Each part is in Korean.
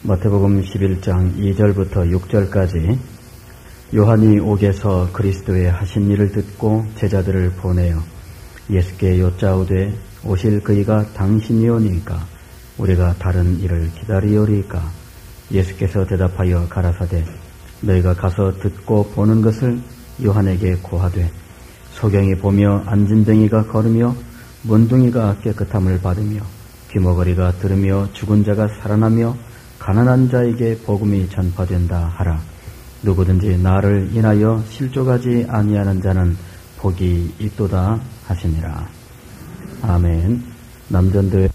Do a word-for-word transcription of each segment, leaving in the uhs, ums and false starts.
마태복음 십일 장 이 절부터 육 절까지 요한이 옥에서 그리스도의 하신 일을 듣고 제자들을 보내어 예수께 여짜오되 오실 그이가 당신이오니까 우리가 다른 일을 기다리오리까. 예수께서 대답하여 가라사대 너희가 가서 듣고 보는 것을 요한에게 고하되 소경이 보며 안진뱅이가 걸으며 문둥이가 깨끗함을 받으며 귀머거리가 들으며 죽은 자가 살아나며 가난한 자에게 복음이 전파된다 하라. 누구든지 나를 인하여 실족하지 아니하는 자는 복이 있도다 하시니라. 아멘. 남전도회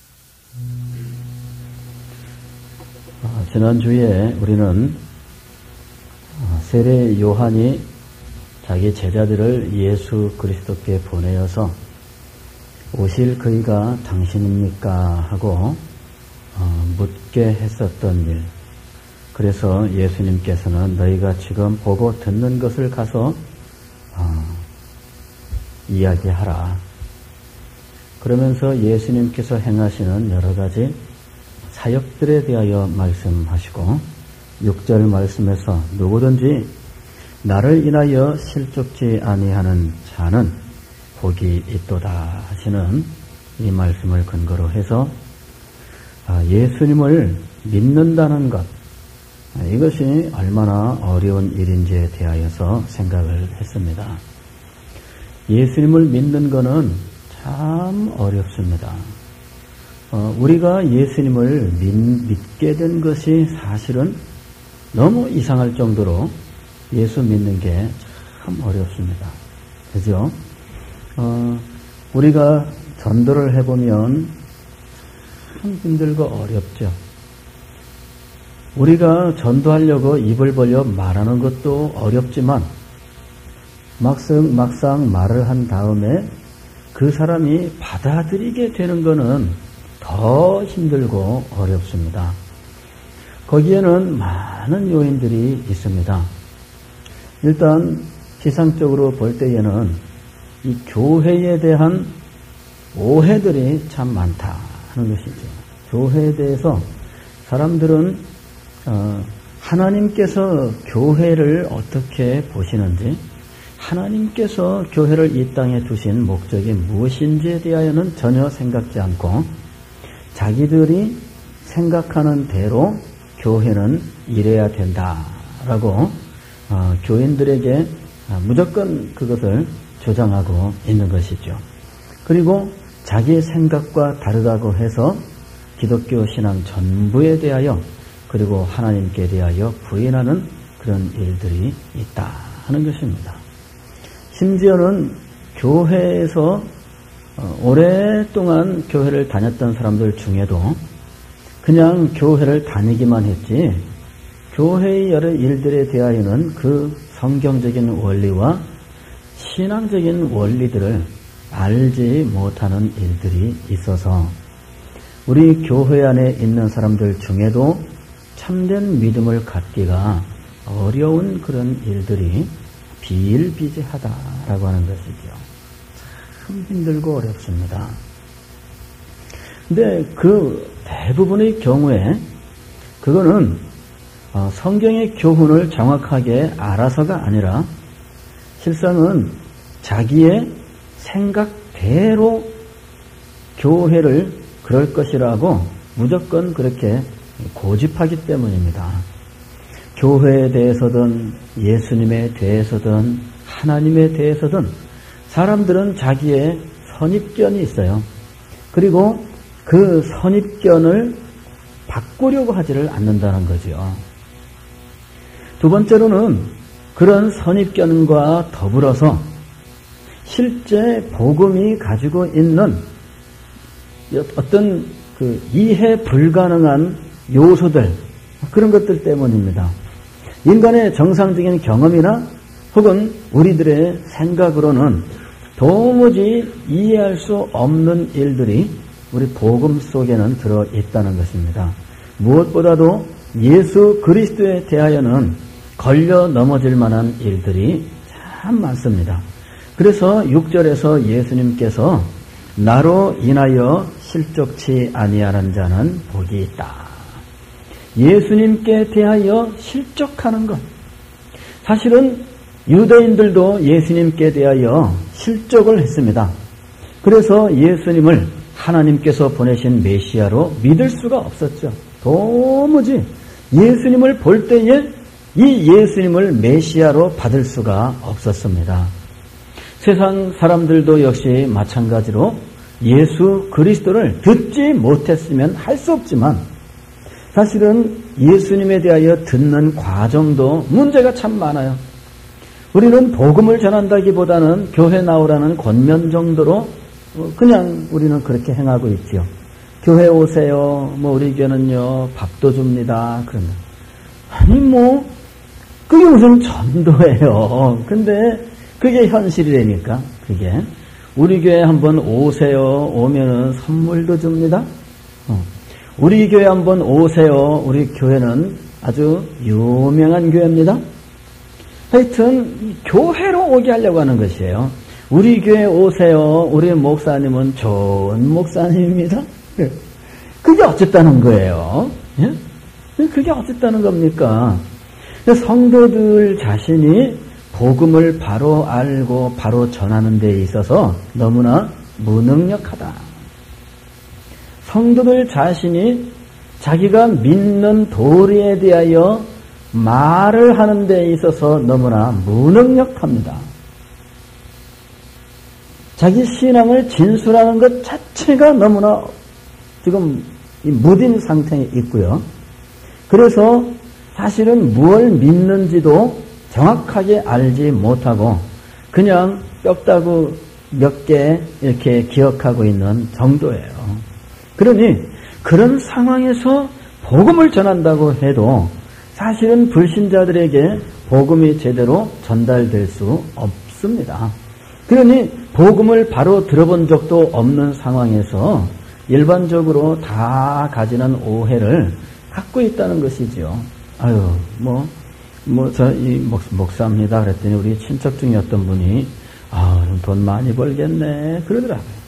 지난주에 우리는 세례 요한이 자기 제자들을 예수 그리스도께 보내어서 오실 그이가 당신입니까? 하고 묻게 했었던 일. 그래서 예수님께서는 너희가 지금 보고 듣는 것을 가서 어, 이야기하라. 그러면서 예수님께서 행하시는 여러 가지 사역들에 대하여 말씀하시고 육 절 말씀에서 누구든지 나를 인하여 실족지 아니하는 자는 복이 있도다 하시는 이 말씀을 근거로 해서 예수님을 믿는다는 것, 이것이 얼마나 어려운 일인지에 대하여서 생각을 했습니다. 예수님을 믿는 것은 참 어렵습니다. 어, 우리가 예수님을 믿, 믿게 된 것이 사실은 너무 이상할 정도로 예수 믿는 게 참 어렵습니다. 그죠? 어, 우리가 전도를 해보면 참 힘들고 어렵죠. 우리가 전도하려고 입을 벌려 말하는 것도 어렵지만 막상, 막상 말을 한 다음에 그 사람이 받아들이게 되는 것은 더 힘들고 어렵습니다. 거기에는 많은 요인들이 있습니다. 일단 피상적으로 볼 때에는 이 교회에 대한 오해들이 참 많다 하는 것이죠. 교회에 대해서 사람들은 어, 하나님께서 교회를 어떻게 보시는지, 하나님께서 교회를 이 땅에 두신 목적이 무엇인지에 대하여는 전혀 생각지 않고 자기들이 생각하는 대로 교회는 이래야 된다라고 어, 교인들에게 무조건 그것을 주장하고 있는 것이죠. 그리고 자기의 생각과 다르다고 해서 기독교 신앙 전부에 대하여 그리고 하나님께 대하여 부인하는 그런 일들이 있다 하는 것입니다. 심지어는 교회에서 오랫동안 교회를 다녔던 사람들 중에도 그냥 교회를 다니기만 했지 교회의 여러 일들에 대하여는 그 성경적인 원리와 신앙적인 원리들을 알지 못하는 일들이 있어서 우리 교회 안에 있는 사람들 중에도 참된 믿음을 갖기가 어려운 그런 일들이 비일비재하다라고 하는 것이죠. 참 힘들고 어렵습니다. 근데 그 대부분의 경우에 그거는 성경의 교훈을 정확하게 알아서가 아니라 실상은 자기의 생각대로 교회를 그럴 것이라고 무조건 그렇게 고집하기 때문입니다. 교회에 대해서든 예수님에 대해서든 하나님에 대해서든 사람들은 자기의 선입견이 있어요. 그리고 그 선입견을 바꾸려고 하지를 않는다는 거죠. 두 번째로는 그런 선입견과 더불어서 실제 복음이 가지고 있는 어떤 그 이해 불가능한 요소들, 그런 것들 때문입니다. 인간의 정상적인 경험이나 혹은 우리들의 생각으로는 도무지 이해할 수 없는 일들이 우리 복음 속에는 들어있다는 것입니다. 무엇보다도 예수 그리스도에 대하여는 걸려 넘어질 만한 일들이 참 많습니다. 그래서 육 절에서 예수님께서 나로 인하여 실족치 아니하는 자는 복이 있다. 예수님께 대하여 실족하는 것. 사실은 유대인들도 예수님께 대하여 실족을 했습니다. 그래서 예수님을 하나님께서 보내신 메시아로 믿을 수가 없었죠. 도무지 예수님을 볼 때에 이 예수님을 메시아로 받을 수가 없었습니다. 세상 사람들도 역시 마찬가지로 예수 그리스도를 듣지 못했으면 할 수 없지만 사실은 예수님에 대하여 듣는 과정도 문제가 참 많아요. 우리는 복음을 전한다기보다는 교회 나오라는 권면 정도로 그냥 우리는 그렇게 행하고 있지요. 교회 오세요. 뭐 우리 교회는요 밥도 줍니다. 그러면 아니 뭐 그게 무슨 전도예요. 근데 그게 현실이라니까. 그게 우리 교회 한번 오세요. 오면은 선물도 줍니다. 어. 우리 교회 한번 오세요. 우리 교회는 아주 유명한 교회입니다. 하여튼 교회로 오게 하려고 하는 것이에요. 우리 교회 오세요. 우리 목사님은 좋은 목사님입니다. 그게 어쨌다는 거예요. 예? 그게 어쨌다는 겁니까? 성도들 자신이 복음을 바로 알고 바로 전하는 데 있어서 너무나 무능력하다. 성도들 자신이 자기가 믿는 도리에 대하여 말을 하는 데 있어서 너무나 무능력합니다. 자기 신앙을 진술하는 것 자체가 너무나 지금 무딘 상태에 있고요. 그래서 사실은 무엇을 믿는지도 정확하게 알지 못하고 그냥 뼈다구 몇 개 이렇게 기억하고 있는 정도예요. 그러니 그런 상황에서 복음을 전한다고 해도 사실은 불신자들에게 복음이 제대로 전달될 수 없습니다. 그러니 복음을 바로 들어본 적도 없는 상황에서 일반적으로 다 가지는 오해를 갖고 있다는 것이죠. 아유, 뭐, 뭐, 저, 이 목사입니다. 그랬더니 우리 친척 중에 어떤 분이, 아, 돈 많이 벌겠네. 그러더라고요.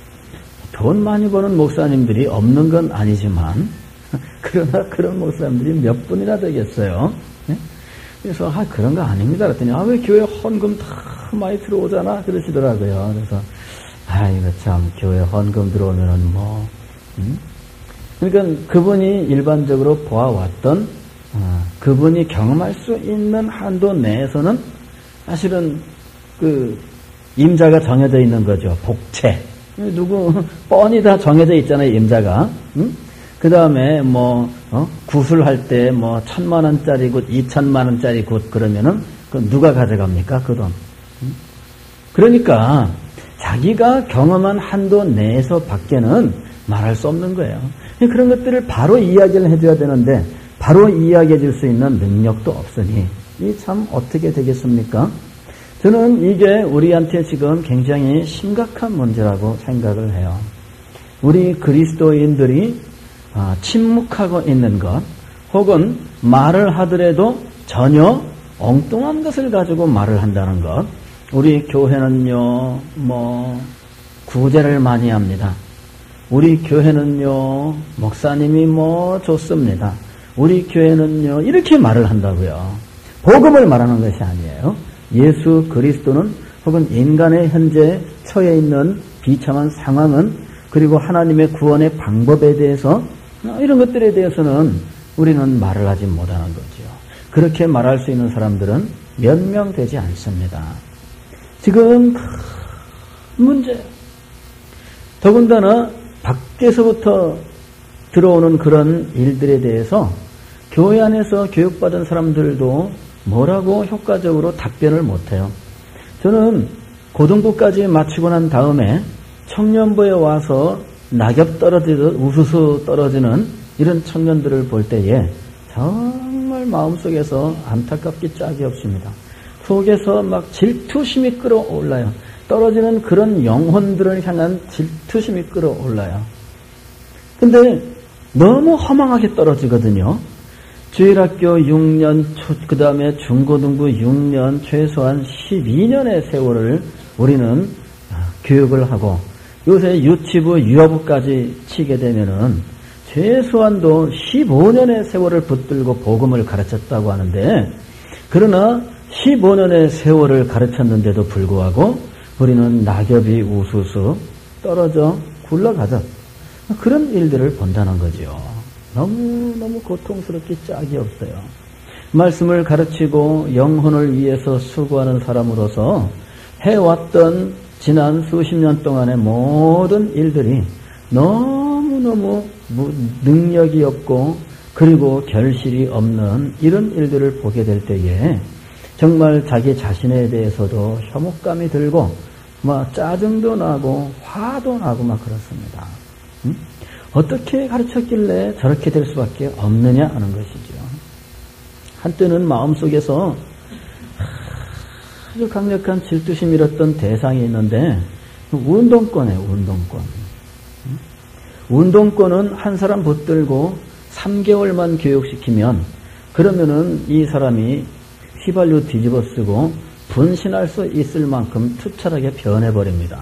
돈 많이 버는 목사님들이 없는 건 아니지만, 그러나 그런 목사님들이 몇 분이나 되겠어요. 네? 그래서, 아, 그런 거 아닙니다. 그랬더니, 아, 왜 교회 헌금 다 많이 들어오잖아. 그러시더라고요. 그래서, 아, 이거 참, 교회 헌금 들어오면은 뭐, 음? 그러니까 그분이 일반적으로 보아왔던, 어, 그분이 경험할 수 있는 한도 내에서는 사실은 그, 임자가 정해져 있는 거죠. 복채. 누구, 뻔히 다 정해져 있잖아요, 임자가. 응? 그 다음에 뭐, 어? 구술할 때 뭐, 천만 원짜리 굿, 이천만 원짜리 굿, 그러면은, 그 누가 가져갑니까, 그 돈? 응? 그러니까, 자기가 경험한 한도 내에서 밖에는 말할 수 없는 거예요. 그런 것들을 바로 이야기를 해줘야 되는데, 바로 이야기해 줄 수 있는 능력도 없으니, 이 참 어떻게 되겠습니까? 저는 이게 우리한테 지금 굉장히 심각한 문제라고 생각을 해요. 우리 그리스도인들이 침묵하고 있는 것, 혹은 말을 하더라도 전혀 엉뚱한 것을 가지고 말을 한다는 것. 우리 교회는요, 뭐, 구제를 많이 합니다. 우리 교회는요, 목사님이 뭐 좋습니다. 우리 교회는요, 이렇게 말을 한다고요. 복음을 말하는 것이 아니에요. 예수 그리스도는 혹은 인간의 현재 처해 있는 비참한 상황은 그리고 하나님의 구원의 방법에 대해서 이런 것들에 대해서는 우리는 말을 하지 못하는 거죠. 그렇게 말할 수 있는 사람들은 몇 명 되지 않습니다. 지금 큰 문제. 더군다나 밖에서부터 들어오는 그런 일들에 대해서 교회 안에서 교육받은 사람들도 뭐라고 효과적으로 답변을 못해요. 저는 고등부까지 마치고 난 다음에 청년부에 와서 낙엽 떨어지듯 우수수 떨어지는 이런 청년들을 볼 때에 정말 마음속에서 안타깝기 짝이 없습니다. 속에서 막 질투심이 끌어올라요. 떨어지는 그런 영혼들을 향한 질투심이 끌어올라요. 근데 너무 허망하게 떨어지거든요. 주일학교 육 년, 그 다음에 중고등부 육 년, 최소한 십이 년의 세월을 우리는 교육을 하고 요새 유치부, 유아부까지 치게 되면은 최소한도 십오 년의 세월을 붙들고 복음을 가르쳤다고 하는데, 그러나 십오 년의 세월을 가르쳤는데도 불구하고 우리는 낙엽이 우수수 떨어져 굴러가듯 그런 일들을 본다는 거죠. 너무너무 고통스럽기 짝이 없어요. 말씀을 가르치고 영혼을 위해서 수고하는 사람으로서 해왔던 지난 수십 년 동안의 모든 일들이 너무너무 능력이 없고 그리고 결실이 없는 이런 일들을 보게 될 때에 정말 자기 자신에 대해서도 혐오감이 들고 막 짜증도 나고 화도 나고 막 그렇습니다. 응? 어떻게 가르쳤길래 저렇게 될 수밖에 없느냐 하는 것이죠. 한때는 마음속에서 아주 강력한 질투심이 일었던 대상이 있는데 운동권이에요. 운동권. 운동권은 한 사람 붙들고 삼 개월만 교육시키면 그러면은 이 사람이 휘발유 뒤집어 쓰고 분신할 수 있을 만큼 투철하게 변해버립니다.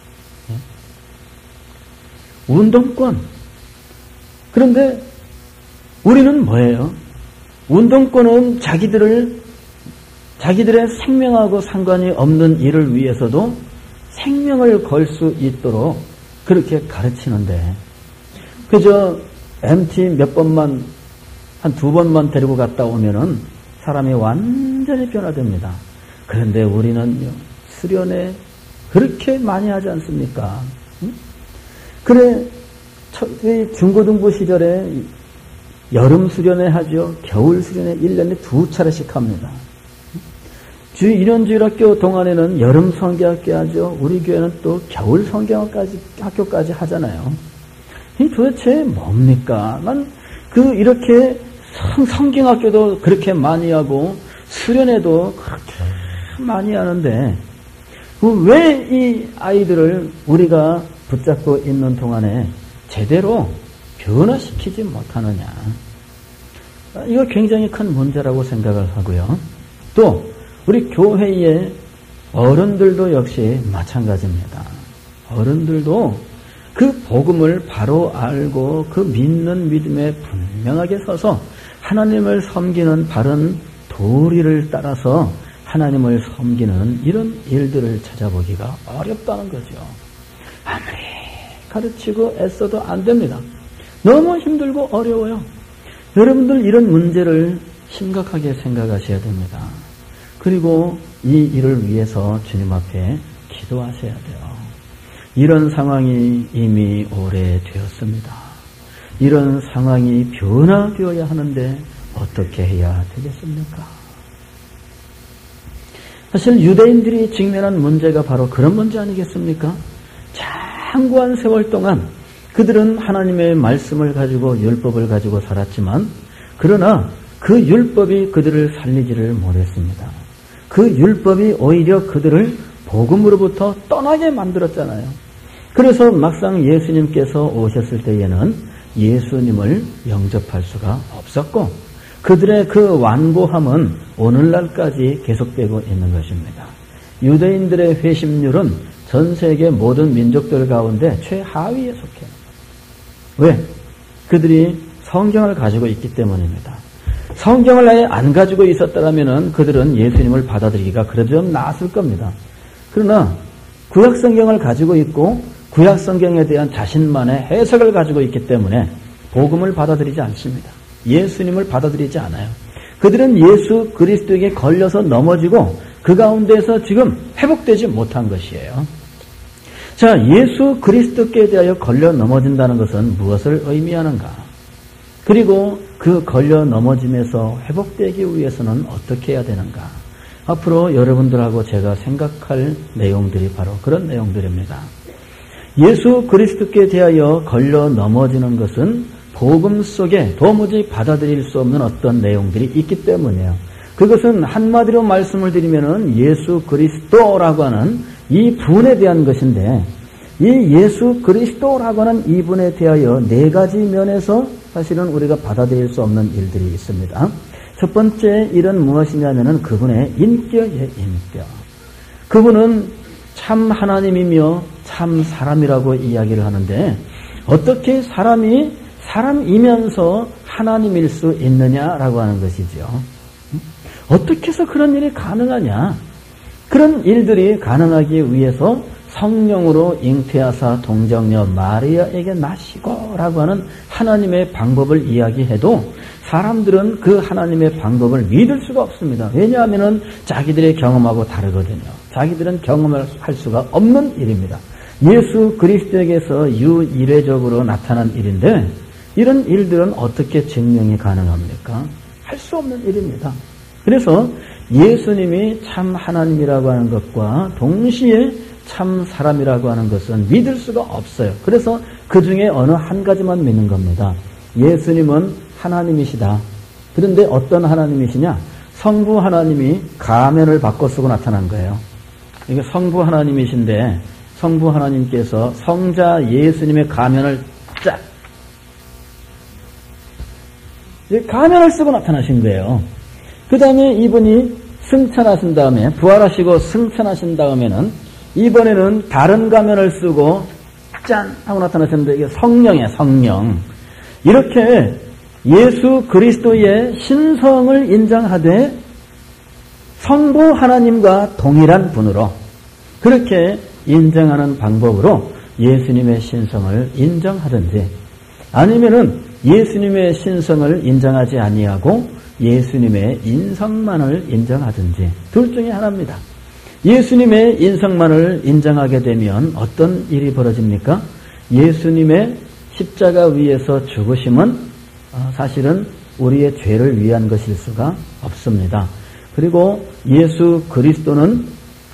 운동권. 그런데 우리는 뭐예요? 운동권은 자기들을 자기들의 생명하고 상관이 없는 일을 위해서도 생명을 걸 수 있도록 그렇게 가르치는데 그저 엠티 몇 번만 한 두 번만 데리고 갔다 오면은 사람이 완전히 변화됩니다. 그런데 우리는요 수련회 그렇게 많이 하지 않습니까? 응? 그래 중고등부 시절에 여름 수련회 하죠. 겨울 수련회 일 년에 두 차례씩 합니다. 주 인원주일학교 동안에는 여름 성경학교 하죠. 우리 교회는 또 겨울 성경학까지 학교까지 하잖아요. 이 도대체 뭡니까? 난 그 이렇게 성, 성경학교도 그렇게 많이 하고 수련회도 그렇게 많이 하는데 왜 이 아이들을 우리가 붙잡고 있는 동안에 제대로 변화시키지 못하느냐. 이거 굉장히 큰 문제라고 생각을 하고요. 또 우리 교회의 어른들도 역시 마찬가지입니다. 어른들도 그 복음을 바로 알고 그 믿는 믿음에 분명하게 서서 하나님을 섬기는 바른 도리를 따라서 하나님을 섬기는 이런 일들을 찾아보기가 어렵다는 거죠. 아무리 가르치고 애써도 안 됩니다. 너무 힘들고 어려워요. 여러분들 이런 문제를 심각하게 생각하셔야 됩니다. 그리고 이 일을 위해서 주님 앞에 기도하셔야 돼요. 이런 상황이 이미 오래되었습니다. 이런 상황이 변화되어야 하는데 어떻게 해야 되겠습니까? 사실 유대인들이 직면한 문제가 바로 그런 문제 아니겠습니까? 장구한 세월 동안 그들은 하나님의 말씀을 가지고 율법을 가지고 살았지만 그러나 그 율법이 그들을 살리지를 못했습니다. 그 율법이 오히려 그들을 복음으로부터 떠나게 만들었잖아요. 그래서 막상 예수님께서 오셨을 때에는 예수님을 영접할 수가 없었고 그들의 그 완고함은 오늘날까지 계속되고 있는 것입니다. 유대인들의 회심률은 전 세계 모든 민족들 가운데 최하위에 속해요. 왜? 그들이 성경을 가지고 있기 때문입니다. 성경을 아예 안 가지고 있었다면 그들은 예수님을 받아들이기가 그래도 좀 나았을 겁니다. 그러나 구약 성경을 가지고 있고 구약 성경에 대한 자신만의 해석을 가지고 있기 때문에 복음을 받아들이지 않습니다. 예수님을 받아들이지 않아요. 그들은 예수 그리스도에게 걸려서 넘어지고 그 가운데서 지금 회복되지 못한 것이에요. 자, 예수 그리스도께 대하여 걸려 넘어진다는 것은 무엇을 의미하는가? 그리고 그 걸려 넘어짐에서 회복되기 위해서는 어떻게 해야 되는가? 앞으로 여러분들하고 제가 생각할 내용들이 바로 그런 내용들입니다. 예수 그리스도께 대하여 걸려 넘어지는 것은 복음 속에 도무지 받아들일 수 없는 어떤 내용들이 있기 때문이에요. 그것은 한마디로 말씀을 드리면은 예수 그리스도라고 하는 이 분에 대한 것인데 이 예수 그리스도라고 하는 이 분에 대하여 네 가지 면에서 사실은 우리가 받아들일 수 없는 일들이 있습니다. 첫 번째 일은 무엇이냐면은 그분의 인격이에요. 인격. 그분은 참 하나님이며 참 사람이라고 이야기를 하는데 어떻게 사람이 사람이면서 하나님일 수 있느냐라고 하는 것이죠. 어떻게 해서 그런 일이 가능하냐? 그런 일들이 가능하기 위해서 성령으로 잉태하사 동정녀 마리아에게 나시고 라고 하는 하나님의 방법을 이야기해도 사람들은 그 하나님의 방법을 믿을 수가 없습니다. 왜냐하면 자기들의 경험하고 다르거든요. 자기들은 경험을 할 수가 없는 일입니다. 예수 그리스도에게서 유일회적으로 나타난 일인데 이런 일들은 어떻게 증명이 가능합니까? 할 수 없는 일입니다. 그래서 예수님이 참 하나님이라고 하는 것과 동시에 참 사람이라고 하는 것은 믿을 수가 없어요. 그래서 그 중에 어느 한 가지만 믿는 겁니다. 예수님은 하나님이시다. 그런데 어떤 하나님이시냐? 성부 하나님이 가면을 바꿔 쓰고 나타난 거예요. 이게 성부 하나님이신데 성부 하나님께서 성자 예수님의 가면을 쫙 가면을 쓰고 나타나신 거예요. 그 다음에 이분이 승천하신 다음에 부활하시고 승천하신 다음에는 이번에는 다른 가면을 쓰고 짠 하고 나타나셨는데 이게 성령이에요. 성령. 이렇게 예수 그리스도의 신성을 인정하되 성부 하나님과 동일한 분으로 그렇게 인정하는 방법으로 예수님의 신성을 인정하든지 아니면은 예수님의 신성을 인정하지 아니하고 예수님의 인성만을 인정하든지 둘 중에 하나입니다. 예수님의 인성만을 인정하게 되면 어떤 일이 벌어집니까? 예수님의 십자가 위에서 죽으심은 사실은 우리의 죄를 위한 것일 수가 없습니다. 그리고 예수 그리스도는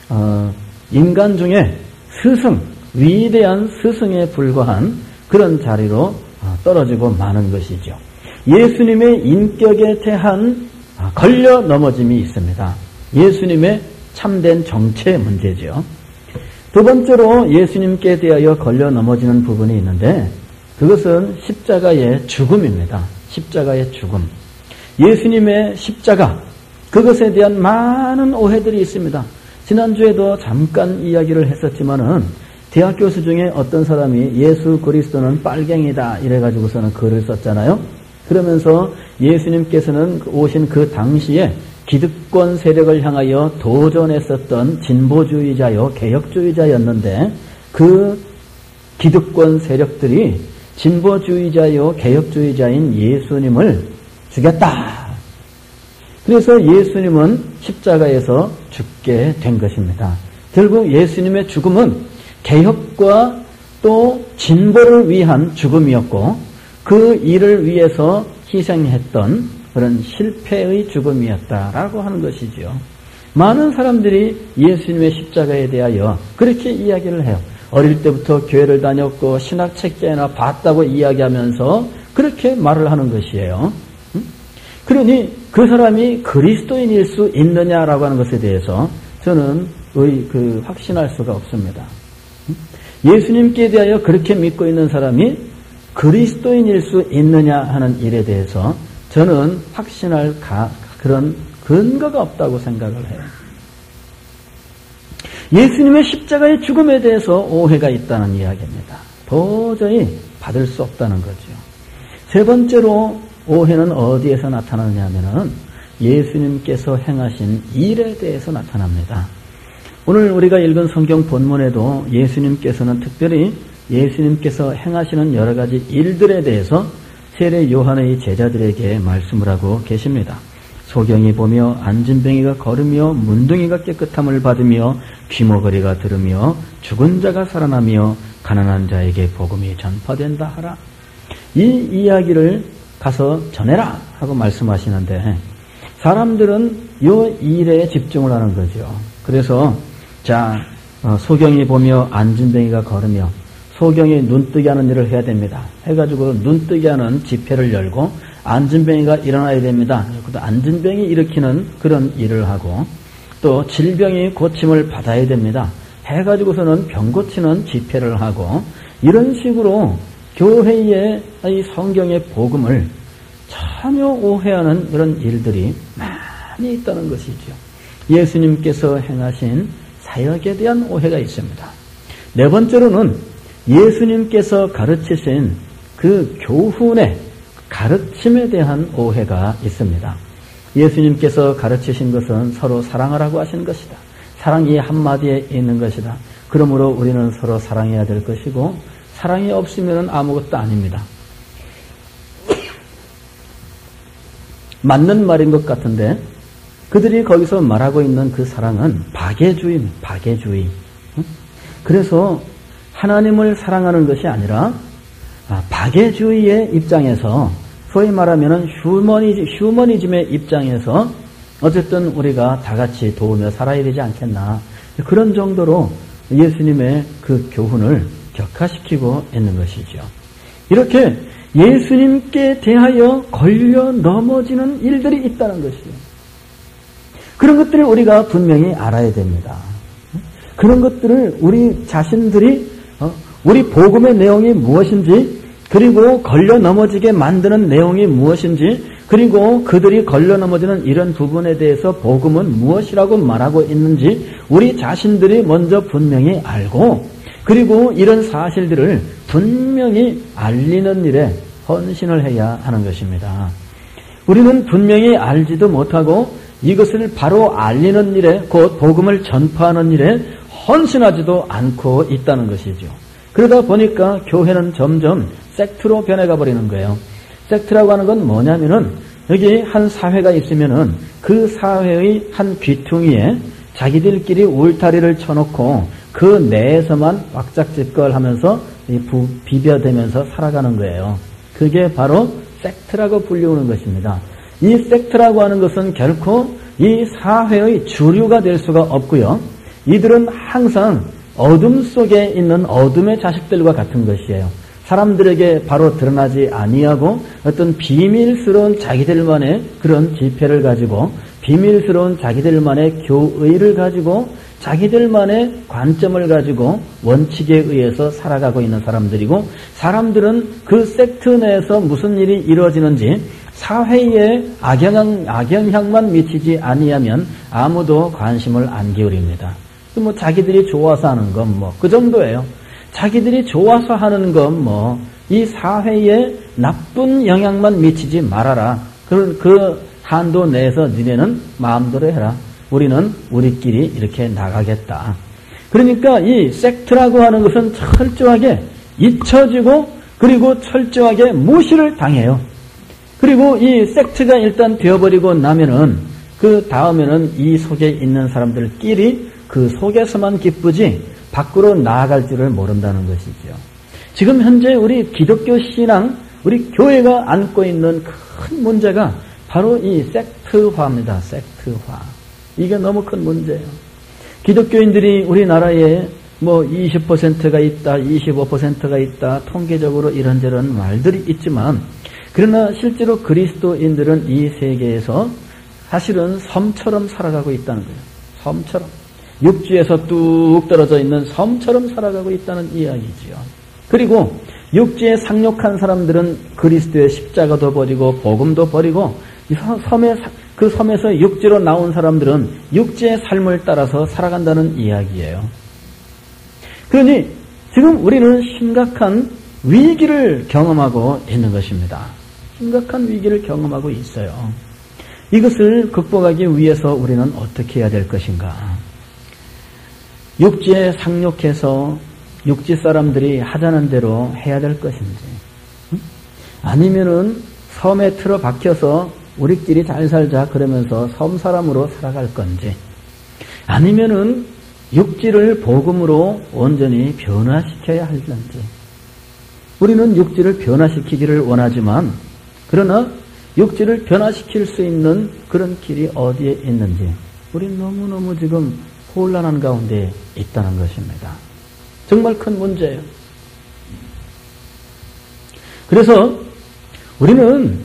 인간 중에 스승, 위대한 스승에 불과한 그런 자리로 떨어지고 마는 것이죠. 예수님의 인격에 대한 걸려 넘어짐이 있습니다. 예수님의 참된 정체의 문제죠. 두 번째로 예수님께 대하여 걸려 넘어지는 부분이 있는데 그것은 십자가의 죽음입니다. 십자가의 죽음. 예수님의 십자가, 그것에 대한 많은 오해들이 있습니다. 지난주에도 잠깐 이야기를 했었지만은 대학 교수 중에 어떤 사람이 예수 그리스도는 빨갱이다 이래가지고서는 글을 썼잖아요. 그러면서 예수님께서는 오신 그 당시에 기득권 세력을 향하여 도전했었던 진보주의자요 개혁주의자였는데 그 기득권 세력들이 진보주의자요 개혁주의자인 예수님을 죽였다. 그래서 예수님은 십자가에서 죽게 된 것입니다. 결국 예수님의 죽음은 개혁과 또 진보를 위한 죽음이었고 그 일을 위해서 희생했던 그런 실패의 죽음이었다라고 하는 것이죠. 많은 사람들이 예수님의 십자가에 대하여 그렇게 이야기를 해요. 어릴 때부터 교회를 다녔고 신학책자나 봤다고 이야기하면서 그렇게 말을 하는 것이에요. 그러니 그 사람이 그리스도인일 수 있느냐라고 하는 것에 대해서 저는 의, 그 확신할 수가 없습니다. 예수님께 대하여 그렇게 믿고 있는 사람이 그리스도인일 수 있느냐 하는 일에 대해서 저는 확신할 가, 그런 근거가 없다고 생각을 해요. 예수님의 십자가의 죽음에 대해서 오해가 있다는 이야기입니다. 도저히 받을 수 없다는 거죠. 세 번째로 오해는 어디에서 나타나느냐 하면은 예수님께서 행하신 일에 대해서 나타납니다. 오늘 우리가 읽은 성경 본문에도 예수님께서는 특별히 예수님께서 행하시는 여러 가지 일들에 대해서 세례 요한의 제자들에게 말씀을 하고 계십니다. 소경이 보며 안진뱅이가 걸으며 문둥이가 깨끗함을 받으며 귀머거리가 들으며 죽은 자가 살아나며 가난한 자에게 복음이 전파된다 하라. 이 이야기를 가서 전해라 하고 말씀하시는데 사람들은 이 일에 집중을 하는 거죠. 그래서 자 소경이 보며 안진뱅이가 걸으며 소경이 눈뜨게 하는 일을 해야 됩니다. 해가지고 눈뜨게 하는 집회를 열고 안진뱅이가 일어나야 됩니다. 또 안진뱅이 일으키는 그런 일을 하고 또 질병이 고침을 받아야 됩니다. 해가지고서는 병 고치는 집회를 하고 이런 식으로 교회의 이 성경의 복음을 전혀 오해하는 그런 일들이 많이 있다는 것이죠. 예수님께서 행하신 사역에 대한 오해가 있습니다. 네 번째로는 예수님께서 가르치신 그 교훈의 가르침에 대한 오해가 있습니다. 예수님께서 가르치신 것은 서로 사랑하라고 하신 것이다. 사랑이 한마디에 있는 것이다. 그러므로 우리는 서로 사랑해야 될 것이고 사랑이 없으면 아무것도 아닙니다. 맞는 말인 것 같은데 그들이 거기서 말하고 있는 그 사랑은 박애주의입니다. 박애주의. 그래서 하나님을 사랑하는 것이 아니라 박애주의의 입장에서 소위 말하면 휴머니즘, 휴머니즘의 입장에서 어쨌든 우리가 다 같이 도우며 살아야 되지 않겠나. 그런 정도로 예수님의 그 교훈을 격화시키고 있는 것이죠. 이렇게 예수님께 대하여 걸려 넘어지는 일들이 있다는 것이죠. 그런 것들을 우리가 분명히 알아야 됩니다. 그런 것들을 우리 자신들이 우리 복음의 내용이 무엇인지 그리고 걸려 넘어지게 만드는 내용이 무엇인지 그리고 그들이 걸려 넘어지는 이런 부분에 대해서 복음은 무엇이라고 말하고 있는지 우리 자신들이 먼저 분명히 알고 그리고 이런 사실들을 분명히 알리는 일에 헌신을 해야 하는 것입니다. 우리는 분명히 알지도 못하고 이것을 바로 알리는 일에 곧 복음을 전파하는 일에 헌신하지도 않고 있다는 것이죠. 그러다 보니까 교회는 점점 섹트로 변해가 버리는 거예요. 섹트라고 하는 건 뭐냐면은 여기 한 사회가 있으면은 그 사회의 한 귀퉁이에 자기들끼리 울타리를 쳐놓고 그 내에서만 왁작지껄 하면서 비벼대면서 살아가는 거예요. 그게 바로 섹트라고 불리우는 것입니다. 이 섹트라고 하는 것은 결코 이 사회의 주류가 될 수가 없고요. 이들은 항상 어둠 속에 있는 어둠의 자식들과 같은 것이에요. 사람들에게 바로 드러나지 아니하고 어떤 비밀스러운 자기들만의 그런 지폐를 가지고 비밀스러운 자기들만의 교의를 가지고 자기들만의 관점을 가지고 원칙에 의해서 살아가고 있는 사람들이고 사람들은 그 섹트 내에서 무슨 일이 이루어지는지 사회에 악영향, 악영향만 미치지 아니하면 아무도 관심을 안 기울입니다. 뭐 자기들이 좋아서 하는 건 뭐 그 정도예요. 자기들이 좋아서 하는 건 뭐 이 사회에 나쁜 영향만 미치지 말아라. 그, 그 한도 내에서 니네는 마음대로 해라. 우리는 우리끼리 이렇게 나가겠다. 그러니까 이 섹트라고 하는 것은 철저하게 잊혀지고 그리고 철저하게 무시를 당해요. 그리고 이 섹트가 일단 되어버리고 나면은 그 다음에는 이 속에 있는 사람들끼리 그 속에서만 기쁘지 밖으로 나아갈 줄을 모른다는 것이죠. 지금 현재 우리 기독교 신앙, 우리 교회가 안고 있는 큰 문제가 바로 이 섹트화입니다. 섹트화. 이게 너무 큰 문제예요. 기독교인들이 우리나라에 뭐 이십 퍼센트가 있다, 이십오 퍼센트가 있다, 통계적으로 이런저런 말들이 있지만 그러나 실제로 그리스도인들은 이 세계에서 사실은 섬처럼 살아가고 있다는 거예요. 섬처럼. 육지에서 뚝 떨어져 있는 섬처럼 살아가고 있다는 이야기지요. 그리고 육지에 상륙한 사람들은 그리스도의 십자가도 버리고 복음도 버리고 섬에, 그 섬에서 육지로 나온 사람들은 육지의 삶을 따라서 살아간다는 이야기예요. 그러니 지금 우리는 심각한 위기를 경험하고 있는 것입니다. 심각한 위기를 경험하고 있어요. 이것을 극복하기 위해서 우리는 어떻게 해야 될 것인가? 육지에 상륙해서 육지 사람들이 하자는 대로 해야 될 것인지, 아니면은 섬에 틀어 박혀서 우리끼리 잘 살자 그러면서 섬 사람으로 살아갈 건지, 아니면은 육지를 복음으로 온전히 변화시켜야 할런지. 우리는 육지를 변화시키기를 원하지만 그러나 육지를 변화시킬 수 있는 그런 길이 어디에 있는지 우리는 너무너무 지금 혼란한 가운데 있다는 것입니다. 정말 큰 문제예요. 그래서 우리는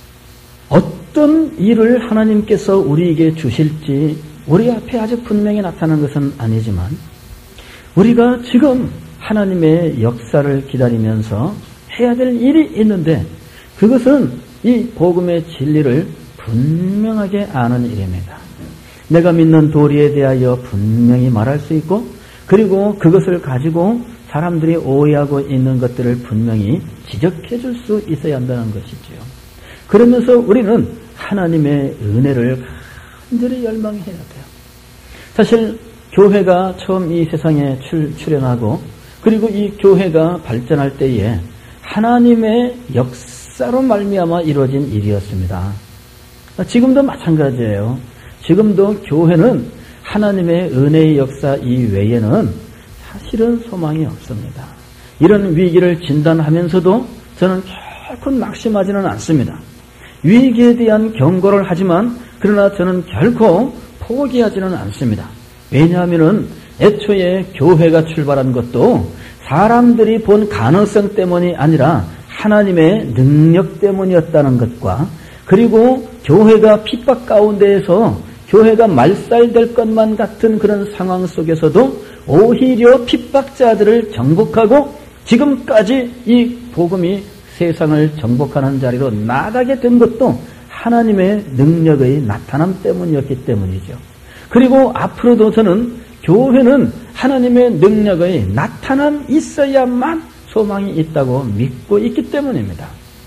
어떤 일을 하나님께서 우리에게 주실지 우리 앞에 아주 분명히 나타나는 것은 아니지만 우리가 지금 하나님의 역사를 기다리면서 해야 될 일이 있는데 그것은 이 복음의 진리를 분명하게 아는 일입니다. 내가 믿는 도리에 대하여 분명히 말할 수 있고 그리고 그것을 가지고 사람들이 오해하고 있는 것들을 분명히 지적해 줄 수 있어야 한다는 것이지요. 그러면서 우리는 하나님의 은혜를 간절히 열망해야 돼요. 사실 교회가 처음 이 세상에 출, 출현하고 그리고 이 교회가 발전할 때에 하나님의 역사로 말미암아 이루어진 일이었습니다. 지금도 마찬가지예요. 지금도 교회는 하나님의 은혜의 역사 이외에는 사실은 소망이 없습니다. 이런 위기를 진단하면서도 저는 결코 낙심하지는 않습니다. 위기에 대한 경고를 하지만 그러나 저는 결코 포기하지는 않습니다. 왜냐하면 애초에 교회가 출발한 것도 사람들이 본 가능성 때문이 아니라 하나님의 능력 때문이었다는 것과 그리고 교회가 핍박 가운데에서 교회가 말살될 것만 같은 그런 상황 속에서도 오히려 핍박자들을 정복하고 지금까지 이 복음이 세상을 정복하는 자리로 나가게 된 것도 하나님의 능력의 나타남 때문이었기 때문이죠. 그리고 앞으로도 저는 교회는 하나님의 능력의 나타남 있어야만 소망이 있다고 믿고 있기 때문입니다.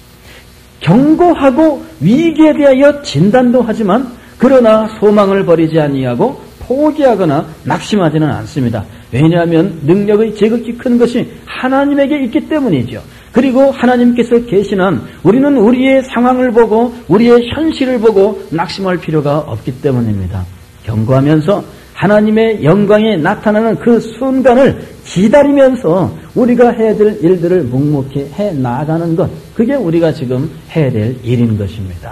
경고하고 위기에 대하여 진단도 하지만 그러나 소망을 버리지 아니하고 포기하거나 낙심하지는 않습니다. 왜냐하면 능력의 제극히 큰 것이 하나님에게 있기 때문이죠. 그리고 하나님께서 계시는 우리는 우리의 상황을 보고 우리의 현실을 보고 낙심할 필요가 없기 때문입니다. 경고하면서 하나님의 영광이 나타나는 그 순간을 기다리면서 우리가 해야 될 일들을 묵묵히 해 나가는 것, 그게 우리가 지금 해야 될 일인 것입니다.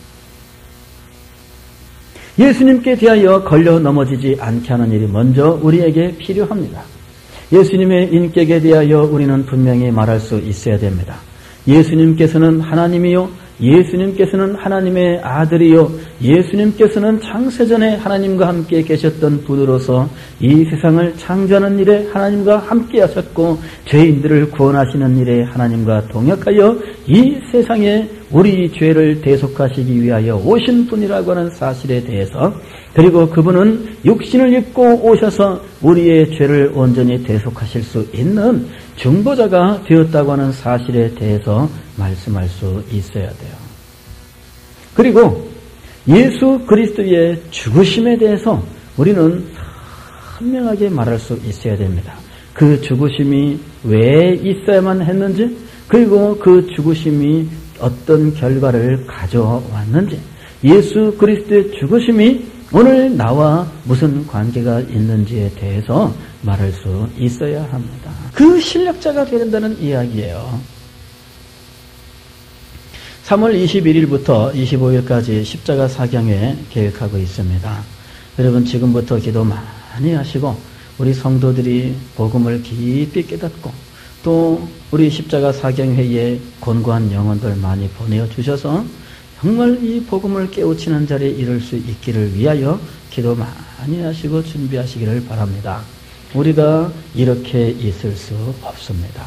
예수님께 대하여 걸려 넘어지지 않게 하는 일이 먼저 우리에게 필요합니다. 예수님의 인격에 대하여 우리는 분명히 말할 수 있어야 됩니다. 예수님께서는 하나님이요 예수님께서는 하나님의 아들이요 예수님께서는 창세전에 하나님과 함께 계셨던 분으로서 이 세상을 창조하는 일에 하나님과 함께 하셨고 죄인들을 구원하시는 일에 하나님과 동역하여 이 세상에 우리 죄를 대속하시기 위하여 오신 분이라고 하는 사실에 대해서 그리고 그분은 육신을 입고 오셔서 우리의 죄를 온전히 대속하실 수 있는 중보자가 되었다고 하는 사실에 대해서 말씀할 수 있어야 돼요. 그리고 예수 그리스도의 죽으심에 대해서 우리는 선명하게 말할 수 있어야 됩니다. 그 죽으심이 왜 있어야만 했는지 그리고 그 죽으심이 어떤 결과를 가져왔는지 예수 그리스도의 죽으심이 오늘 나와 무슨 관계가 있는지에 대해서 말할 수 있어야 합니다. 그 실력자가 되야 된다는 이야기예요. 삼월 이십일일부터 이십오일까지 십자가 사경회 계획하고 있습니다. 여러분 지금부터 기도 많이 하시고 우리 성도들이 복음을 깊이 깨닫고 또 우리 십자가 사경회에 권고한 영혼들 많이 보내주셔서 정말 이 복음을 깨우치는 자리에 이룰 수 있기를 위하여 기도 많이 하시고 준비하시기를 바랍니다. 우리가 이렇게 있을 수 없습니다.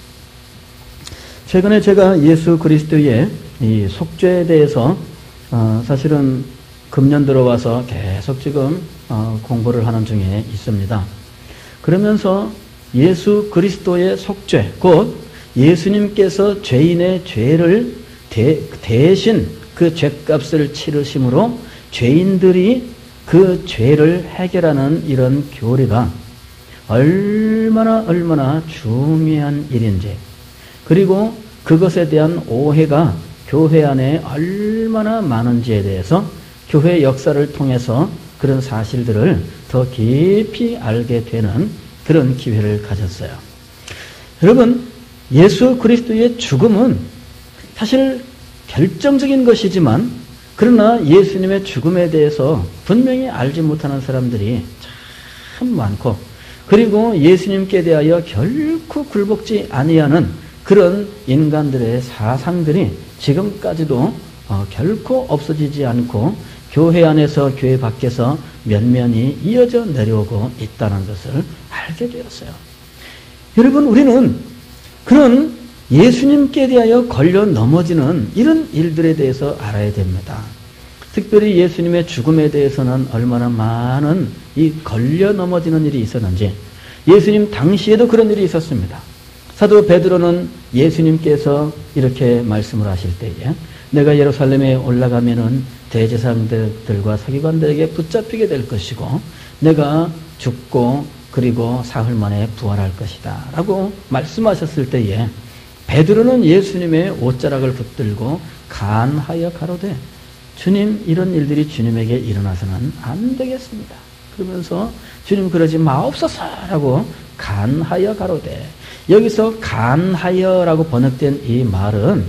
최근에 제가 예수 그리스도의 이 속죄에 대해서 어 사실은 금년 들어와서 계속 지금 어 공부를 하는 중에 있습니다. 그러면서 예수 그리스도의 속죄, 곧 예수님께서 죄인의 죄를 대, 대신 그 죄값을 치르심으로 죄인들이 그 죄를 해결하는 이런 교리가 얼마나 얼마나 중요한 일인지 그리고 그것에 대한 오해가 교회 안에 얼마나 많은지에 대해서 교회 역사를 통해서 그런 사실들을 더 깊이 알게 되는 그런 기회를 가졌어요. 여러분, 예수 그리스도의 죽음은 사실 결정적인 것이지만 그러나 예수님의 죽음에 대해서 분명히 알지 못하는 사람들이 참 많고 그리고 예수님께 대하여 결코 굴복지 아니하는 그런 인간들의 사상들이 지금까지도 어, 결코 없어지지 않고 교회 안에서 교회 밖에서 면면이 이어져 내려오고 있다는 것을 알게 되었어요. 여러분, 우리는 그런 예수님께 대하여 걸려 넘어지는 이런 일들에 대해서 알아야 됩니다. 특별히 예수님의 죽음에 대해서는 얼마나 많은 이 걸려 넘어지는 일이 있었는지 예수님 당시에도 그런 일이 있었습니다. 사도 베드로는 예수님께서 이렇게 말씀을 하실 때에 내가 예루살렘에 올라가면은 대제사장들과 서기관들에게 붙잡히게 될 것이고 내가 죽고 그리고 사흘 만에 부활할 것이다 라고 말씀하셨을 때에 베드로는 예수님의 옷자락을 붙들고 간하여 가로되 주님, 이런 일들이 주님에게 일어나서는 안 되겠습니다. 그러면서 주님 그러지 마옵소서라고 간하여 가로되, 여기서 간하여라고 번역된 이 말은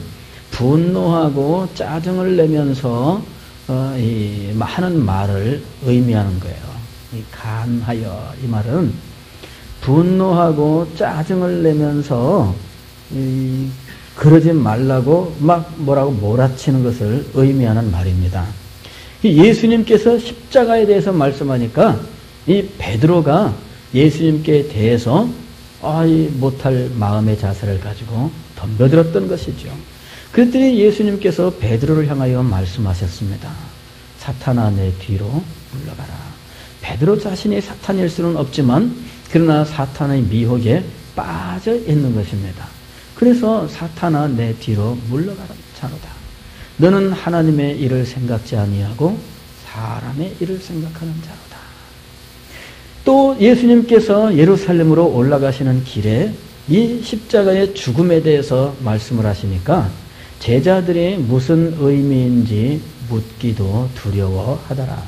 분노하고 짜증을 내면서 어, 이 하는 말을 의미하는 거예요. 이 간하여 이 말은 분노하고 짜증을 내면서 이 그러지 말라고 막 뭐라고 몰아치는 것을 의미하는 말입니다. 예수님께서 십자가에 대해서 말씀하니까 이 베드로가 예수님께 대해서 아이 못할 마음의 자세를 가지고 덤벼들었던 것이죠. 그랬더니 예수님께서 베드로를 향하여 말씀하셨습니다. 사탄아, 내 뒤로 물러가라. 베드로 자신이 사탄일 수는 없지만 그러나 사탄의 미혹에 빠져 있는 것입니다. 그래서 사탄아, 내 뒤로 물러가라 자로다. 너는 하나님의 일을 생각지 아니하고 사람의 일을 생각하는 자로다. 또 예수님께서 예루살렘으로 올라가시는 길에 이 십자가의 죽음에 대해서 말씀을 하시니까 제자들이 무슨 의미인지 묻기도 두려워하더라.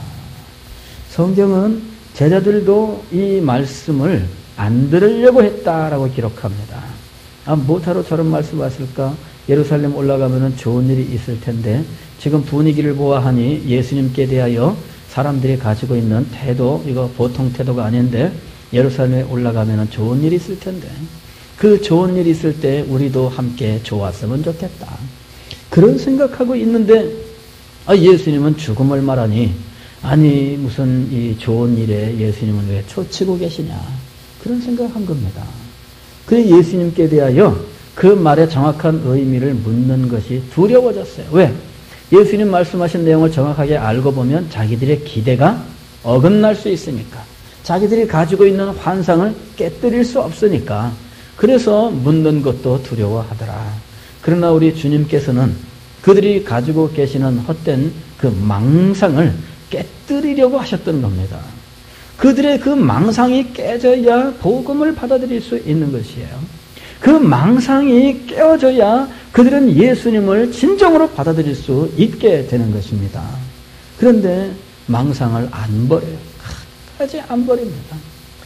성경은 제자들도 이 말씀을 안 들으려고 했다라고 기록합니다. 아, 뭐하러 저런 말씀하실까? 예루살렘 올라가면 좋은 일이 있을 텐데 지금 분위기를 보아하니 예수님께 대하여 사람들이 가지고 있는 태도, 이거 보통 태도가 아닌데 예루살렘에 올라가면 좋은 일이 있을 텐데 그 좋은 일이 있을 때 우리도 함께 좋았으면 좋겠다. 그런 생각하고 있는데 아, 예수님은 죽음을 말하니 아니 무슨 이 좋은 일에 예수님은 왜 초치고 계시냐, 그런 생각한 겁니다. 그래서 예수님께 대하여 그 말의 정확한 의미를 묻는 것이 두려워졌어요. 왜? 예수님 말씀하신 내용을 정확하게 알고 보면 자기들의 기대가 어긋날 수 있으니까, 자기들이 가지고 있는 환상을 깨뜨릴 수 없으니까, 그래서 묻는 것도 두려워하더라. 그러나 우리 주님께서는 그들이 가지고 계시는 헛된 그 망상을 깨뜨리려고 하셨던 겁니다. 그들의 그 망상이 깨져야 복음을 받아들일 수 있는 것이에요. 그 망상이 깨어져야 그들은 예수님을 진정으로 받아들일 수 있게 되는 것입니다. 그런데 망상을 안 버려요. 끝까지 안 버립니다.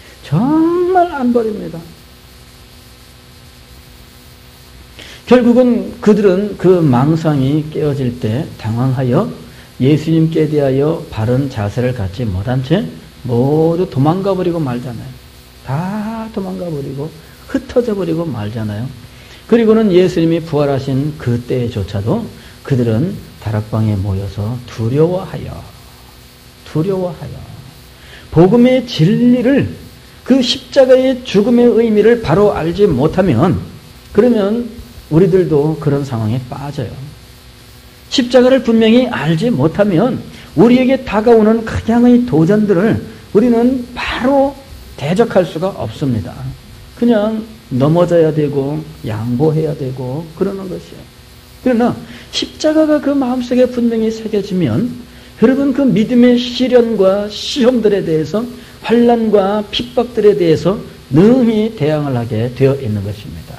정말 안 버립니다. 결국은 그들은 그 망상이 깨어질 때 당황하여 예수님께 대하여 바른 자세를 갖지 못한 채 모두 도망가 버리고 말잖아요. 다 도망가 버리고 흩어져 버리고 말잖아요. 그리고는 예수님이 부활하신 그때조차도 그들은 다락방에 모여서 두려워하여 두려워하여 복음의 진리를, 그 십자가의 죽음의 의미를 바로 알지 못하면, 그러면 우리들도 그런 상황에 빠져요. 십자가를 분명히 알지 못하면 우리에게 다가오는 극양의 도전들을 우리는 바로 대적할 수가 없습니다. 그냥 넘어져야 되고 양보해야 되고 그러는 것이에요. 그러나 십자가가 그 마음속에 분명히 새겨지면 여러분 그 믿음의 시련과 시험들에 대해서, 환난과 핍박들에 대해서 능히 대항을 하게 되어 있는 것입니다.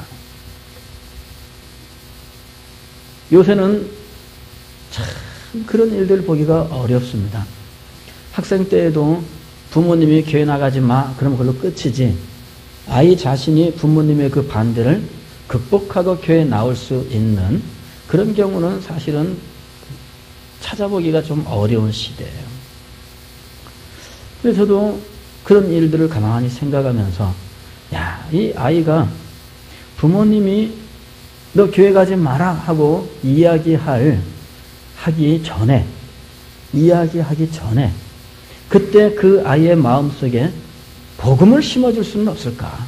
요새는 참 그런 일들 보기가 어렵습니다. 학생 때에도 부모님이 교회 나가지 마, 그러면 그걸로 끝이지, 아이 자신이 부모님의 그 반대를 극복하고 교회에 나올 수 있는 그런 경우는 사실은 찾아보기가 좀 어려운 시대예요. 그래서 저도 그런 일들을 가만히 생각하면서, 야, 이 아이가 부모님이 너 교회 가지 마라 하고 이야기할 하기 전에 이야기하기 전에 그때 그 아이의 마음속에 복음을 심어줄 수는 없을까?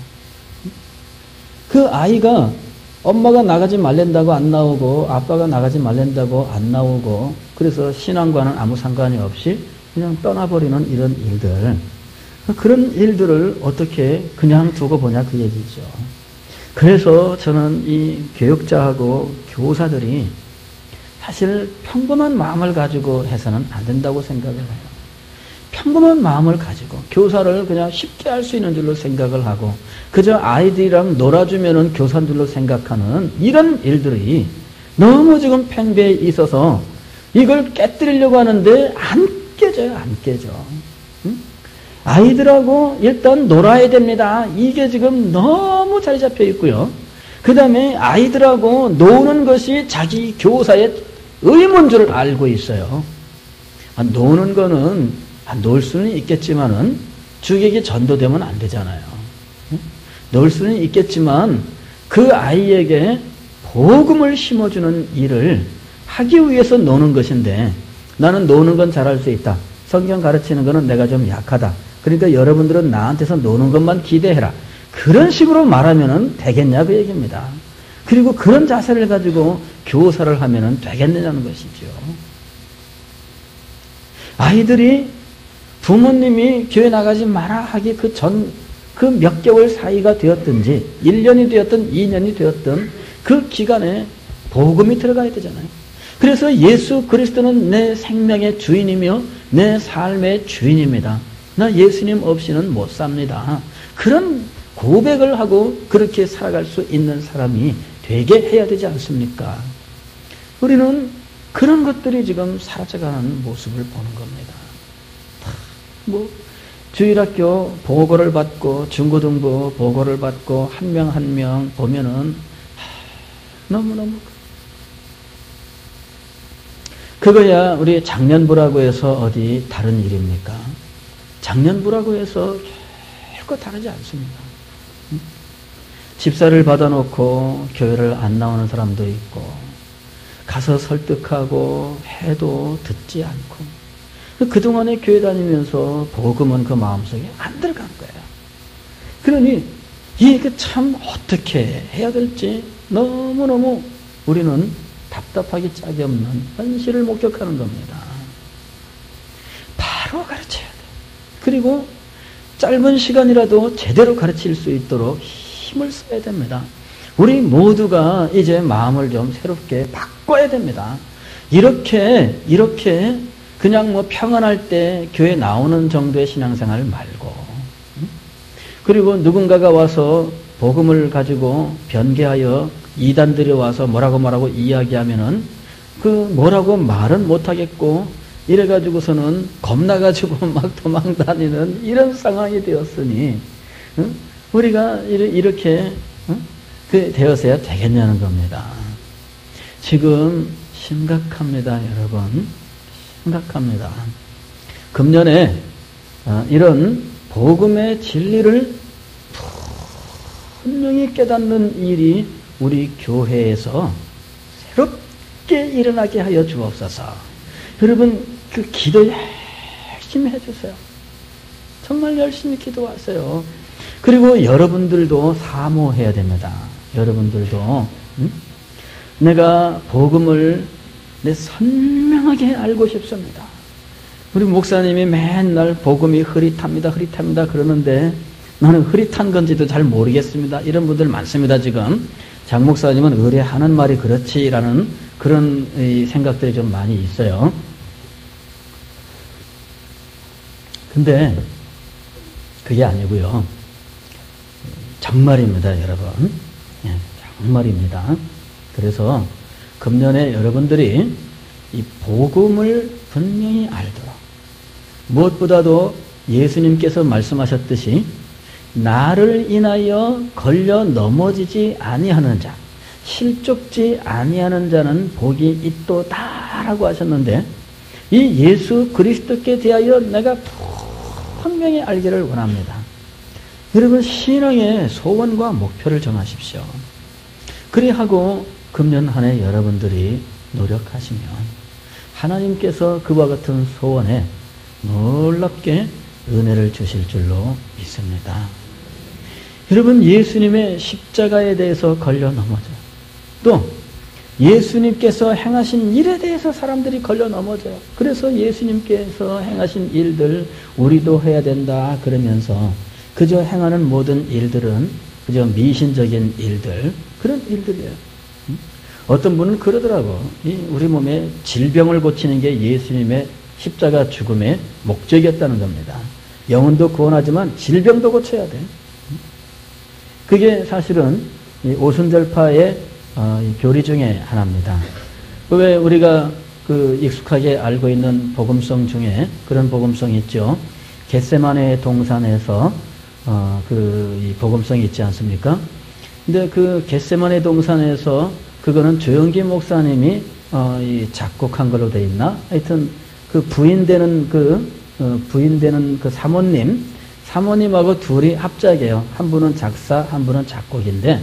그 아이가 엄마가 나가지 말란다고 안 나오고 아빠가 나가지 말란다고 안 나오고 그래서 신앙과는 아무 상관이 없이 그냥 떠나버리는 이런 일들, 그런 일들을 어떻게 그냥 두고 보냐 그 얘기죠. 그래서 저는 이 교육자하고 교사들이 사실 평범한 마음을 가지고 해서는 안 된다고 생각을 해요. 평범한 마음을 가지고 교사를 그냥 쉽게 할 수 있는 줄로 생각을 하고 그저 아이들이랑 놀아주면은 교사인 줄로 생각하는 이런 일들이 너무 지금 팽배해 있어서 이걸 깨뜨리려고 하는데 안 깨져요. 안 깨져. 응? 아이들하고 일단 놀아야 됩니다. 이게 지금 너무 자리 잡혀 있고요. 그 다음에 아이들하고 노는 것이 자기 교사의 의무인 줄 알고 있어요. 아, 노는 거는 아, 놀 수는 있겠지만은 주객이 전도되면 안 되잖아요. 응? 놀 수는 있겠지만 그 아이에게 복음을 심어주는 일을 하기 위해서 노는 것인데 나는 노는 건 잘할 수 있다. 성경 가르치는 거는 내가 좀 약하다. 그러니까 여러분들은 나한테서 노는 것만 기대해라. 그런 식으로 말하면은 되겠냐 그 얘기입니다. 그리고 그런 자세를 가지고 교사를 하면은 되겠느냐는 것이죠. 아이들이 부모님이 교회 나가지 마라 하기 그 전, 그 몇 개월 사이가 되었든지 일 년이 되었든 이 년이 되었든 그 기간에 복음이 들어가야 되잖아요. 그래서 예수 그리스도는 내 생명의 주인이며 내 삶의 주인입니다. 나 예수님 없이는 못 삽니다. 그런 고백을 하고 그렇게 살아갈 수 있는 사람이 되게 해야 되지 않습니까? 우리는 그런 것들이 지금 사라져가는 모습을 보는 겁니다. 뭐 주일학교 보고를 받고 중고등부 보고를 받고 한 명 한 명 보면은 너무너무 그거야 우리 작년부라고 해서 어디 다른 일입니까? 작년부라고 해서 결코 다르지 않습니다. 응? 집사를 받아놓고 교회를 안 나오는 사람도 있고 가서 설득하고 해도 듣지 않고 그동안에 교회 다니면서 복음은 그 마음속에 안 들어간 거예요. 그러니 이게 참 어떻게 해야 될지 너무너무 우리는 답답하기 짝이 없는 현실을 목격하는 겁니다. 바로 가르쳐야 돼. 그리고 짧은 시간이라도 제대로 가르칠 수 있도록 힘을 써야 됩니다. 우리 모두가 이제 마음을 좀 새롭게 바꿔야 됩니다. 이렇게 이렇게 그냥 뭐 평안할 때 교회 나오는 정도의 신앙생활 말고 그리고 누군가가 와서 복음을 가지고 변개하여 이단들이 와서 뭐라고 뭐라고 이야기하면은 그 뭐라고 말은 못하겠고 이래가지고서는 겁나가지고 막 도망다니는 이런 상황이 되었으니 응? 우리가 이렇게 응? 그 되어서야 되겠냐는 겁니다. 지금 심각합니다, 여러분. 심각합니다. 금년에 이런 복음의 진리를 분명히 깨닫는 일이 우리 교회에서 새롭게 일어나게 하여 주옵소서. 여러분 그 기도 열심히 해주세요. 정말 열심히 기도하세요. 그리고 여러분들도 사모해야 됩니다. 여러분들도 응? 내가 복음을 내 선명하게 알고 싶습니다. 우리 목사님이 맨날 복음이 흐릿합니다. 흐릿합니다. 그러는데 나는 흐릿한 건지도 잘 모르겠습니다. 이런 분들 많습니다. 지금 장 목사님은 의뢰하는 말이 그렇지라는 그런 생각들이 좀 많이 있어요. 근데 그게 아니고요. 정말입니다, 여러분. 예, 정말입니다. 그래서 금년에 여러분들이 이 복음을 분명히 알도록 무엇보다도 예수님께서 말씀하셨듯이 나를 인하여 걸려 넘어지지 아니하는 자, 실족지 아니하는 자는 복이 있도다라고 하셨는데 이 예수 그리스도께 대하여 내가 분명히 알기를 원합니다. 여러분 신앙의 소원과 목표를 정하십시오. 그리하고 금년 한 해 여러분들이 노력하시면 하나님께서 그와 같은 소원에 놀랍게 은혜를 주실 줄로 믿습니다. 여러분 예수님의 십자가에 대해서 걸려 넘어져 또 예수님께서 행하신 일에 대해서 사람들이 걸려 넘어져요. 그래서 예수님께서 행하신 일들 우리도 해야 된다 그러면서 그저 행하는 모든 일들은 그저 미신적인 일들, 그런 일들이에요. 어떤 분은 그러더라고. 이 우리 몸에 질병을 고치는 게 예수님의 십자가 죽음의 목적이었다는 겁니다. 영혼도 구원하지만 질병도 고쳐야 돼. 그게 사실은 이 오순절파의 어, 이 교리 중에 하나입니다. 왜 우리가 그 익숙하게 알고 있는 복음성 중에 그런 복음성이 있죠. 겟세마네 동산에서 어, 그 이 복음성이 있지 않습니까? 근데 그 겟세마네 동산에서 그거는 조영기 목사님이 어, 이 작곡한 걸로 돼 있나? 하여튼 그 부인되는 그 어, 부인되는 그 사모님, 사모님하고 둘이 합작이에요. 한 분은 작사, 한 분은 작곡인데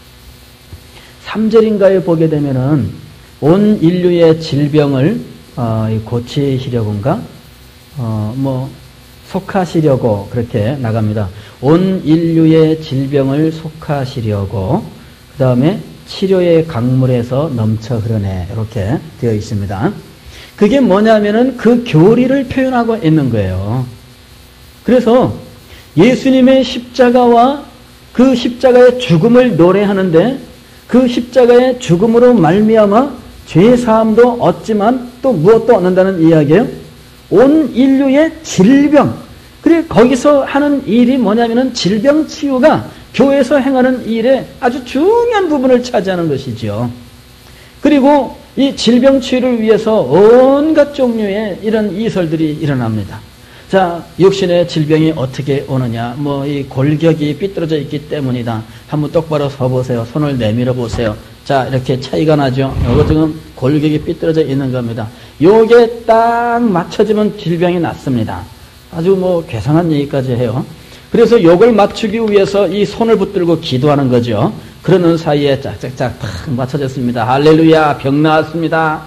삼 절인가에 보게 되면은 온 인류의 질병을 어, 고치시려고인가? 어, 뭐 속하시려고 그렇게 나갑니다. 온 인류의 질병을 속하시려고 그 다음에 치료의 강물에서 넘쳐 흐르네 이렇게 되어 있습니다. 그게 뭐냐면은 그 교리를 표현하고 있는 거예요. 그래서 예수님의 십자가와 그 십자가의 죽음을 노래하는데 그 십자가의 죽음으로 말미암아 죄 사함도 얻지만 또 무엇도 얻는다는 이야기예요. 온 인류의 질병. 그래 거기서 하는 일이 뭐냐면은 질병 치유가 교회에서 행하는 일에 아주 중요한 부분을 차지하는 것이죠. 그리고 이 질병 치유를 위해서 온갖 종류의 이런 이설들이 일어납니다. 자, 육신의 질병이 어떻게 오느냐? 뭐 이 골격이 삐뚤어져 있기 때문이다. 한번 똑바로 서 보세요. 손을 내밀어 보세요. 자, 이렇게 차이가 나죠. 이거 지금 골격이 삐뚤어져 있는 겁니다. 요게 딱 맞춰지면 질병이 낫습니다. 아주 뭐 괴상한 얘기까지 해요. 그래서 요걸 맞추기 위해서 이 손을 붙들고 기도하는 거죠. 그러는 사이에 짝짝짝 팍 맞춰졌습니다. 할렐루야, 병 나았습니다.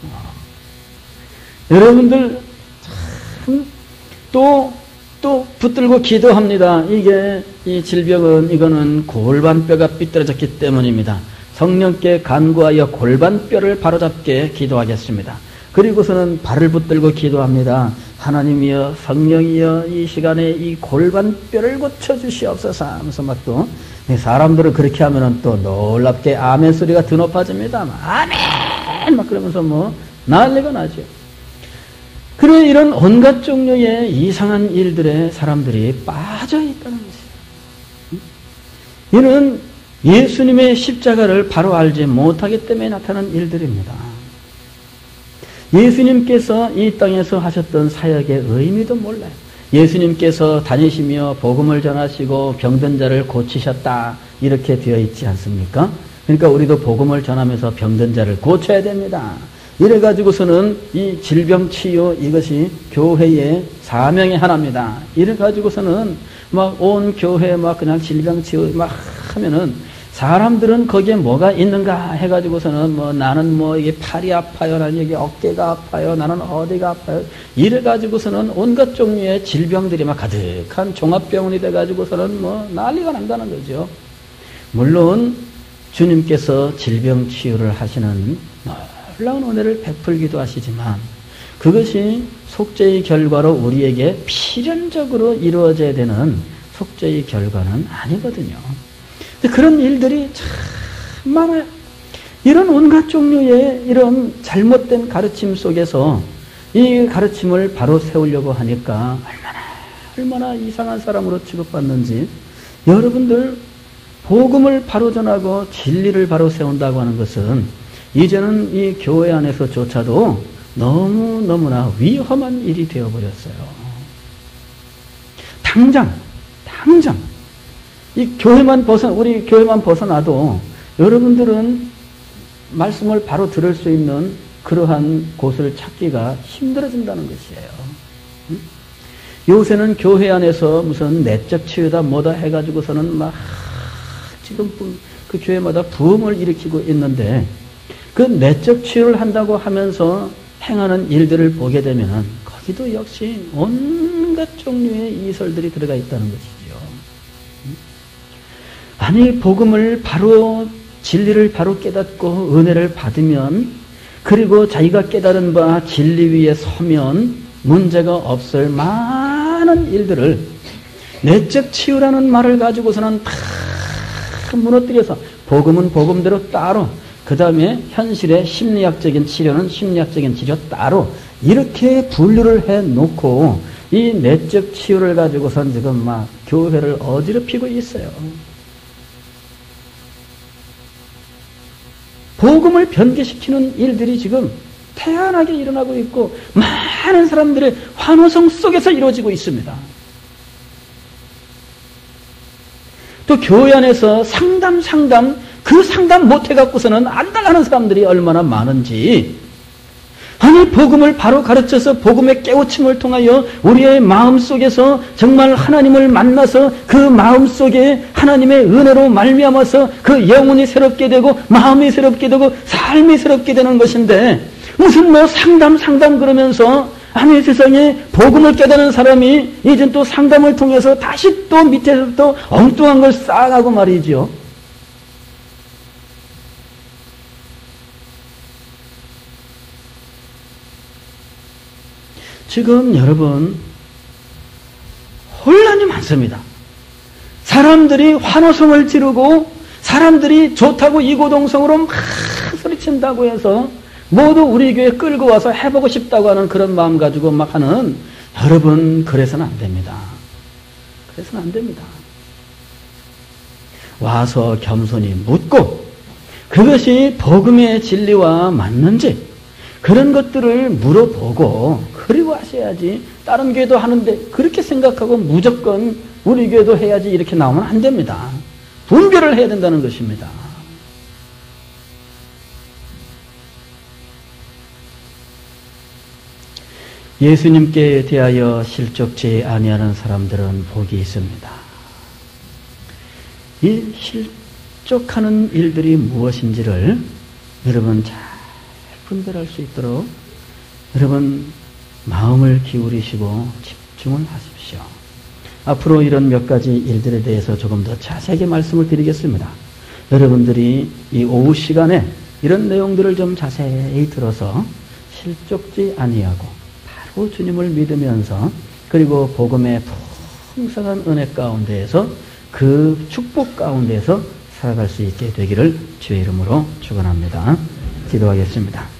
여러분들 참 또, 또 붙들고 기도합니다. 이게, 이 질병은, 이거는 골반뼈가 삐뚤어졌기 때문입니다. 성령께 간구하여 골반뼈를 바로잡게 기도하겠습니다. 그리고서는 발을 붙들고 기도합니다. 하나님이여, 성령이여, 이 시간에 이 골반뼈를 고쳐주시옵소서 하면서 막 또, 사람들은 그렇게 하면은 또 놀랍게 아멘 소리가 더 높아집니다. 아멘! 막 그러면서 뭐, 난리가 나죠. 그래 이런 온갖 종류의 이상한 일들에 사람들이 빠져 있다는 것이에요. 이는 예수님의 십자가를 바로 알지 못하기 때문에 나타나는 일들입니다. 예수님께서 이 땅에서 하셨던 사역의 의미도 몰라요. 예수님께서 다니시며 복음을 전하시고 병든 자를 고치셨다 이렇게 되어 있지 않습니까? 그러니까 우리도 복음을 전하면서 병든 자를 고쳐야 됩니다. 이래가지고서는 이 질병 치유 이것이 교회의 사명의 하나입니다. 이래가지고서는 막 온 교회 막 그냥 질병 치유 막 하면은 사람들은 거기에 뭐가 있는가 해가지고서는 뭐 나는 뭐 이게 팔이 아파요, 나는 여기 어깨가 아파요, 나는 어디가 아파요. 이래가지고서는 온갖 종류의 질병들이 막 가득한 종합병원이 돼가지고서는 뭐 난리가 난다는 거죠. 물론 주님께서 질병 치유를 하시는 놀라운 은혜를 베풀기도 하시지만 그것이 속죄의 결과로 우리에게 필연적으로 이루어져야 되는 속죄의 결과는 아니거든요. 그런 일들이 참 많아요. 이런 온갖 종류의 이런 잘못된 가르침 속에서 이 가르침을 바로 세우려고 하니까 얼마나 얼마나 이상한 사람으로 취급받는지. 여러분들 복음을 바로 전하고 진리를 바로 세운다고 하는 것은 이제는 이 교회 안에서조차도 너무너무나 위험한 일이 되어버렸어요. 당장, 당장, 이 교회만 벗어, 우리 교회만 벗어나도 여러분들은 말씀을 바로 들을 수 있는 그러한 곳을 찾기가 힘들어진다는 것이에요. 응? 요새는 교회 안에서 무슨 내적 치유다 뭐다 해가지고서는 막 지금 그 교회마다 부흥을 일으키고 있는데 그 내적 치유를 한다고 하면서 행하는 일들을 보게 되면 거기도 역시 온갖 종류의 이설들이 들어가 있다는 것이죠. 아니 복음을 바로 진리를 바로 깨닫고 은혜를 받으면, 그리고 자기가 깨달은 바 진리 위에 서면 문제가 없을 많은 일들을 내적 치유라는 말을 가지고서는 다 무너뜨려서 복음은 복음대로 따로, 그 다음에 현실의 심리학적인 치료는 심리학적인 치료 따로 이렇게 분류를 해놓고 이 내적 치유를 가지고선 지금 막 교회를 어지럽히고 있어요. 복음을 변개시키는 일들이 지금 태연하게 일어나고 있고 많은 사람들의 환호성 속에서 이루어지고 있습니다. 또 교회 안에서 상담 상담 그 상담 못해갖고서는 안 달라는 사람들이 얼마나 많은지, 아니 복음을 바로 가르쳐서 복음의 깨우침을 통하여 우리의 마음속에서 정말 하나님을 만나서 그 마음속에 하나님의 은혜로 말미암아서 그 영혼이 새롭게 되고 마음이 새롭게 되고 삶이 새롭게 되는 것인데, 무슨 뭐 상담 상담 그러면서, 아니 세상에 복음을 깨닫는 사람이 이제 또 상담을 통해서 다시 또 밑에서부터 엉뚱한 걸 쌓아가고 말이죠. 지금 여러분 혼란이 많습니다. 사람들이 환호성을 지르고 사람들이 좋다고 이고동성으로 막 소리친다고 해서 모두 우리 교회 끌고 와서 해보고 싶다고 하는 그런 마음 가지고 막 하는, 여러분 그래서는 안 됩니다. 그래서는 안 됩니다. 와서 겸손히 묻고 그것이 복음의 진리와 맞는지 그런 것들을 물어보고 그리고 하셔야지, 다른 교회도 하는데 그렇게 생각하고 무조건 우리 교회도 해야지 이렇게 나오면 안 됩니다. 분별을 해야 된다는 것입니다. 예수님께 대하여 실족지 아니하는 사람들은 복이 있습니다. 이 실족하는 일들이 무엇인지를 여러분 잘 분별할 수 있도록 여러분 마음을 기울이시고 집중을 하십시오. 앞으로 이런 몇 가지 일들에 대해서 조금 더 자세하게 말씀을 드리겠습니다. 여러분들이 이 오후 시간에 이런 내용들을 좀 자세히 들어서 실족지 아니하고 바로 주님을 믿으면서 그리고 복음의 풍성한 은혜 가운데에서 그 축복 가운데에서 살아갈 수 있게 되기를 주의 이름으로 축원합니다. 기도하겠습니다.